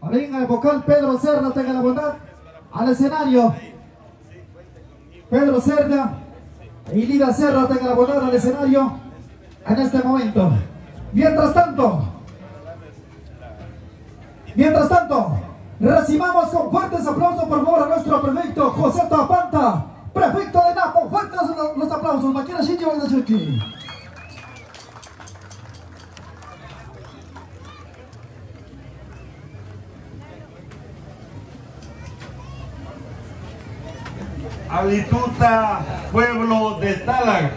Venga el vocal Pedro Cerda, tenga la bondad al escenario. Pedro Cerda y Lida Cerda, tenga la bondad al escenario en este momento. Mientras tanto, recibamos con fuertes aplausos por favor a nuestro prefecto José Tapanta, prefecto de Napo. Fuertes los aplausos. Maquina Shinji Wagdachuki. Alituta, pueblo de Talag,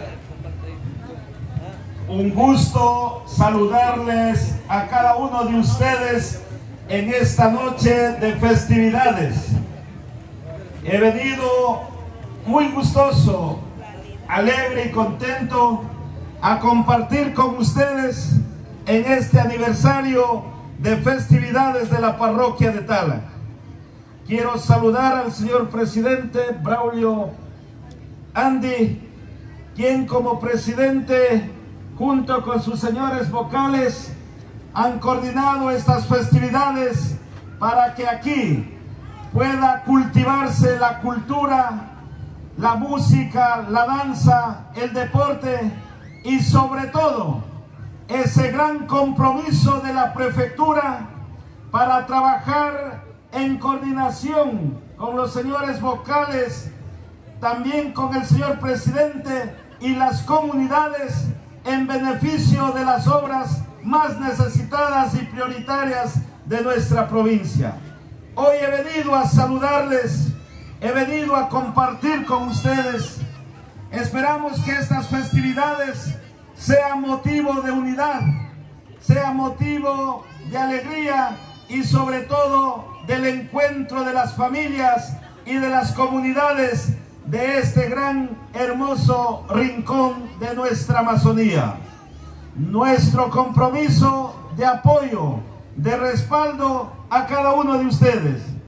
un gusto saludarles a cada uno de ustedes en esta noche de festividades. He venido muy gustoso, alegre y contento a compartir con ustedes en este aniversario de festividades de la parroquia de Talag. Quiero saludar al señor presidente Braulio Andy, quien como presidente, junto con sus señores vocales, han coordinado estas festividades para que aquí pueda cultivarse la cultura, la música, la danza, el deporte y sobre todo ese gran compromiso de la prefectura para trabajar en coordinación con los señores vocales, también con el señor presidente y las comunidades en beneficio de las obras más necesitadas y prioritarias de nuestra provincia. Hoy he venido a saludarles, he venido a compartir con ustedes. Esperamos que estas festividades sean motivo de unidad, sea motivo de alegría y sobre todo del encuentro de las familias y de las comunidades de este gran, hermoso rincón de nuestra Amazonía. Nuestro compromiso de apoyo, de respaldo a cada uno de ustedes.